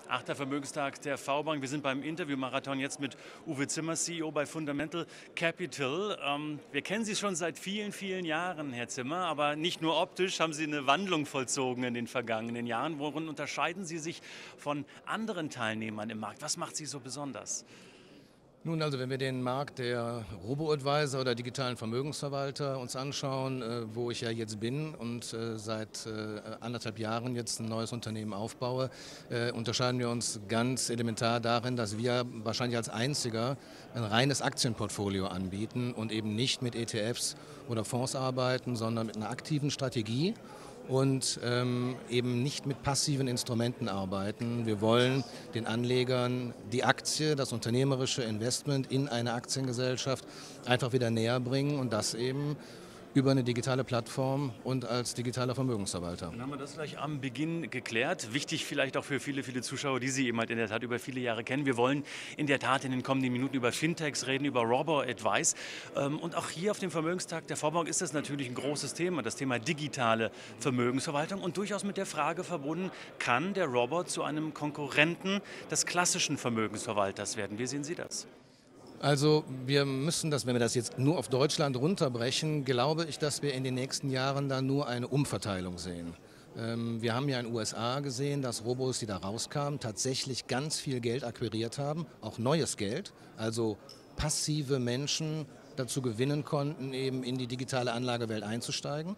8. Vermögenstag der V-Bank. Wir sind beim Interviewmarathon jetzt mit Uwe Zimmer, CEO bei Fundamental Capital. Wir kennen Sie schon seit vielen, vielen Jahren, Herr Zimmer, aber nicht nur optisch haben Sie eine Wandlung vollzogen in den vergangenen Jahren. Worin unterscheiden Sie sich von anderen Teilnehmern im Markt? Was macht Sie so besonders? Nun, also wenn wir den Markt der Robo-Advisor oder digitalen Vermögensverwalter uns anschauen, wo ich ja jetzt bin und seit 1,5 Jahren jetzt ein neues Unternehmen aufbaue, unterscheiden wir uns ganz elementar darin, dass wir wahrscheinlich als einziger ein reines Aktienportfolio anbieten und eben nicht mit ETFs oder Fonds arbeiten, sondern mit einer aktiven Strategie und eben nicht mit passiven Instrumenten arbeiten. Wir wollen den Anlegern die Aktie, das unternehmerische Investment in eine Aktiengesellschaft einfach wieder näher bringen und das eben über eine digitale Plattform und als digitaler Vermögensverwalter. Dann haben wir das gleich am Beginn geklärt. Wichtig vielleicht auch für viele, viele Zuschauer, die Sie eben halt in der Tat über viele Jahre kennen. Wir wollen in der Tat in den kommenden Minuten über Fintechs reden, über Robo-Advice. Und auch hier auf dem Vermögenstag der V-Bank ist das natürlich ein großes Thema, das Thema digitale Vermögensverwaltung und durchaus mit der Frage verbunden, kann der Robot zu einem Konkurrenten des klassischen Vermögensverwalters werden? Wie sehen Sie das? Also wir müssen das, wenn wir das jetzt nur auf Deutschland runterbrechen, glaube ich, dass wir in den nächsten Jahren da nur eine Umverteilung sehen. Wir haben ja in den USA gesehen, dass Robos, die da rauskamen, tatsächlich ganz viel Geld akquiriert haben, auch neues Geld, also passive Menschen dazu gewinnen konnten, eben in die digitale Anlagewelt einzusteigen.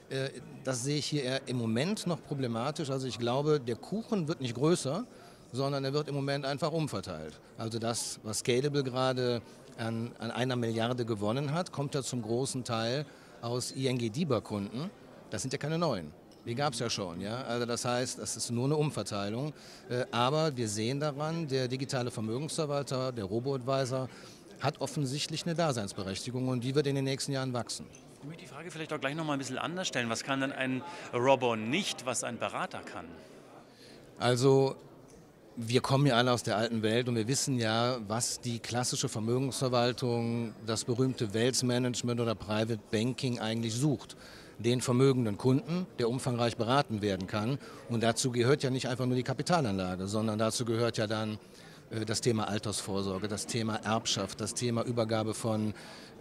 Das sehe ich hier eher im Moment noch problematisch. Also ich glaube, der Kuchen wird nicht größer, sondern er wird im Moment einfach umverteilt. Also das, was Scalable gerade an 1 Milliarde gewonnen hat, kommt ja zum großen Teil aus ING-DiBa-Kunden. Das sind ja keine neuen. Die gab es ja schon. Ja? Also das heißt, das ist nur eine Umverteilung. Aber wir sehen daran, der digitale Vermögensverwalter, der Robo-Advisor, hat offensichtlich eine Daseinsberechtigung und die wird in den nächsten Jahren wachsen. Ich möchte die Frage vielleicht auch gleich noch mal ein bisschen anders stellen. Was kann denn ein Robo nicht, was ein Berater kann? Also wir kommen ja alle aus der alten Welt und wir wissen ja, was die klassische Vermögensverwaltung, das berühmte Wealth Management oder Private Banking eigentlich sucht. Den vermögenden Kunden, der umfangreich beraten werden kann. Und dazu gehört ja nicht einfach nur die Kapitalanlage, sondern dazu gehört ja dann das Thema Altersvorsorge, das Thema Erbschaft, das Thema Übergabe von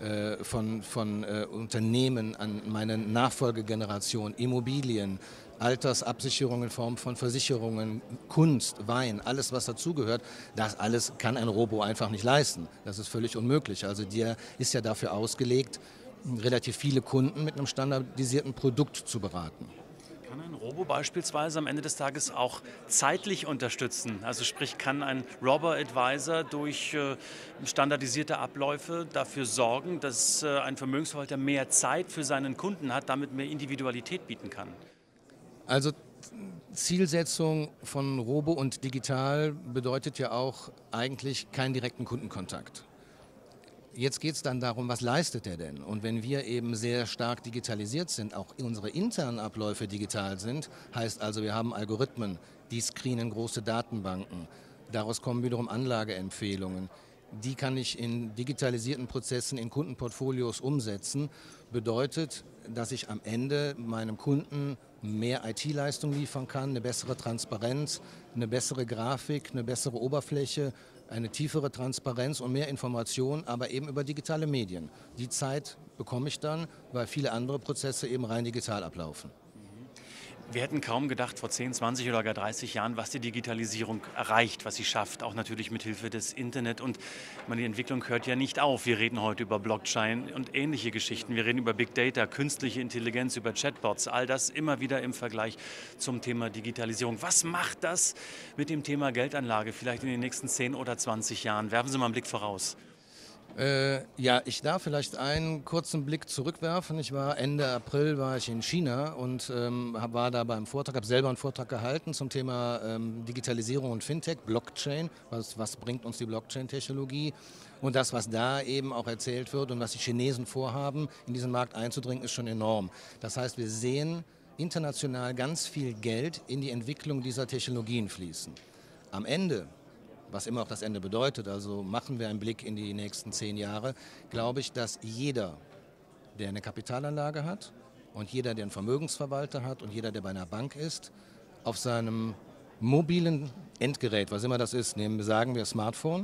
Unternehmen an meine Nachfolgegeneration, Immobilien, Altersabsicherung in Form von Versicherungen, Kunst, Wein, alles was dazugehört, das alles kann ein Robo einfach nicht leisten. Das ist völlig unmöglich. Also der ist ja dafür ausgelegt, relativ viele Kunden mit einem standardisierten Produkt zu beraten. Kann ein Robo beispielsweise am Ende des Tages auch zeitlich unterstützen? Also sprich, kann ein Robo-Advisor durch standardisierte Abläufe dafür sorgen, dass ein Vermögensverwalter mehr Zeit für seinen Kunden hat, damit mehr Individualität bieten kann? Also Zielsetzung von Robo und Digital bedeutet ja auch eigentlich keinen direkten Kundenkontakt. Jetzt geht es dann darum, was leistet er denn? Und wenn wir eben sehr stark digitalisiert sind, auch unsere internen Abläufe digital sind, heißt also, wir haben Algorithmen, die screenen große Datenbanken. Daraus kommen wiederum Anlageempfehlungen. Die kann ich in digitalisierten Prozessen in Kundenportfolios umsetzen. Bedeutet, dass ich am Ende meinem Kunden mehr IT-Leistung liefern kann, eine bessere Transparenz, eine bessere Grafik, eine bessere Oberfläche, eine tiefere Transparenz und mehr Information, aber eben über digitale Medien. Die Zeit bekomme ich dann, weil viele andere Prozesse eben rein digital ablaufen. Wir hätten kaum gedacht vor 10, 20 oder gar 30 Jahren, was die Digitalisierung erreicht, was sie schafft, auch natürlich mit Hilfe des Internet. Und die Entwicklung hört ja nicht auf. Wir reden heute über Blockchain und ähnliche Geschichten. Wir reden über Big Data, künstliche Intelligenz, über Chatbots. All das immer wieder im Vergleich zum Thema Digitalisierung. Was macht das mit dem Thema Geldanlage vielleicht in den nächsten 10 oder 20 Jahren? Werfen Sie mal einen Blick voraus. Ja, ich darf vielleicht einen kurzen Blick zurückwerfen. Ende April war ich in China und war da beim Vortrag, habe selber einen Vortrag gehalten zum Thema Digitalisierung und Fintech, Blockchain. Was bringt uns die Blockchain-Technologie? Und das, was da eben auch erzählt wird und was die Chinesen vorhaben, in diesen Markt einzudringen, ist schon enorm. Das heißt, wir sehen international ganz viel Geld in die Entwicklung dieser Technologien fließen. Am Ende, was immer auch das Ende bedeutet, also machen wir einen Blick in die nächsten 10 Jahre, glaube ich, dass jeder, der eine Kapitalanlage hat und jeder, der einen Vermögensverwalter hat und jeder, der bei einer Bank ist, auf seinem mobilen Endgerät, was immer das ist, sagen wir Smartphone,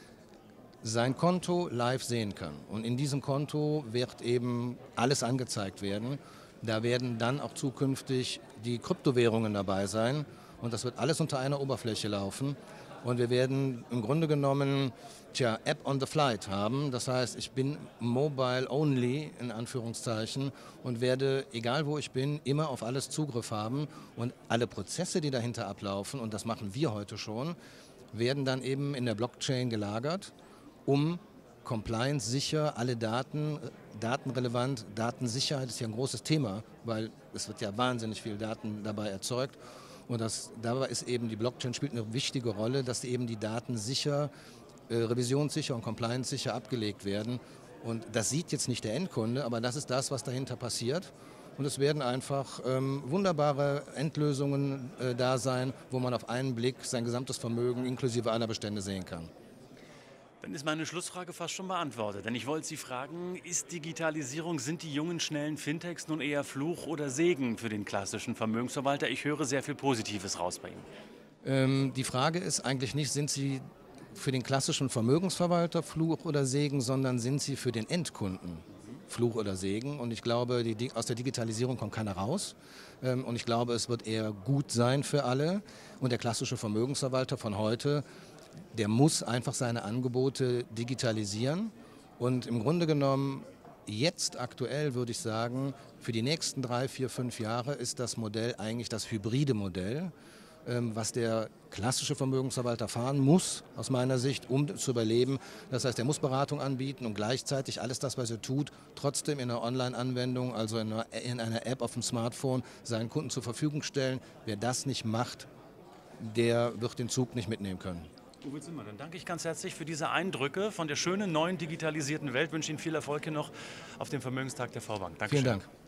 sein Konto live sehen kann. Und in diesem Konto wird eben alles angezeigt werden. Da werden dann auch zukünftig die Kryptowährungen dabei sein und das wird alles unter einer Oberfläche laufen. Und wir werden im Grunde genommen App on the Flight haben. Das heißt, ich bin mobile only in Anführungszeichen und werde, egal wo ich bin, immer auf alles Zugriff haben. Und alle Prozesse, die dahinter ablaufen, und das machen wir heute schon, werden dann eben in der Blockchain gelagert, um compliance sicher alle Daten, datenrelevant, Datensicherheit ist ja ein großes Thema, weil es wird ja wahnsinnig viel Daten dabei erzeugt. Und dabei ist eben die Blockchain spielt eine wichtige Rolle, dass eben die Daten sicher, revisionssicher und compliance-sicher abgelegt werden. Und das sieht jetzt nicht der Endkunde, aber das ist das, was dahinter passiert. Und es werden einfach wunderbare Endlösungen da sein, wo man auf einen Blick sein gesamtes Vermögen inklusive aller Bestände sehen kann. Dann ist meine Schlussfrage fast schon beantwortet. Denn ich wollte Sie fragen, ist Digitalisierung, sind die jungen, schnellen Fintechs nun eher Fluch oder Segen für den klassischen Vermögensverwalter? Ich höre sehr viel Positives raus bei Ihnen. Die Frage ist eigentlich nicht, sind sie für den klassischen Vermögensverwalter Fluch oder Segen, sondern sind sie für den Endkunden Fluch oder Segen? Und ich glaube, aus der Digitalisierung kommt keiner raus. Und ich glaube, es wird eher gut sein für alle. Und der klassische Vermögensverwalter von heute, der muss einfach seine Angebote digitalisieren und im Grunde genommen jetzt aktuell würde ich sagen, für die nächsten 3, 4, 5 Jahre ist das Modell eigentlich das hybride Modell, was der klassische Vermögensverwalter fahren muss, aus meiner Sicht, um zu überleben. Das heißt, er muss Beratung anbieten und gleichzeitig alles das, was er tut, trotzdem in einer Online-Anwendung, also in einer App auf dem Smartphone, seinen Kunden zur Verfügung stellen. Wer das nicht macht, der wird den Zug nicht mitnehmen können. Uwe Zimmer, dann danke ich ganz herzlich für diese Eindrücke von der schönen, neuen, digitalisierten Welt. Ich wünsche Ihnen viel Erfolg hier noch auf dem Vermögenstag der VBank. Dankeschön. Vielen Dank.